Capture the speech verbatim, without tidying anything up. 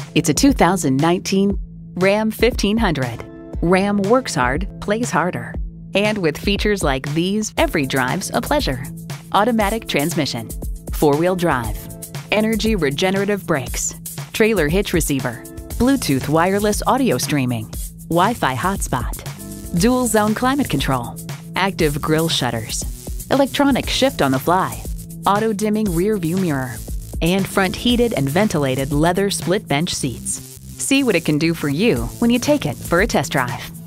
It's a two thousand nineteen Ram fifteen hundred. Ram works hard, plays harder. And with features like these, every drive's a pleasure. Automatic transmission, four-wheel drive, energy regenerative brakes, trailer hitch receiver, Bluetooth wireless audio streaming, Wi-Fi hotspot, dual zone climate control, active grille shutters, electronic shift on the fly, auto dimming rear view mirror, and front heated and ventilated leather split bench seats. See what it can do for you when you take it for a test drive.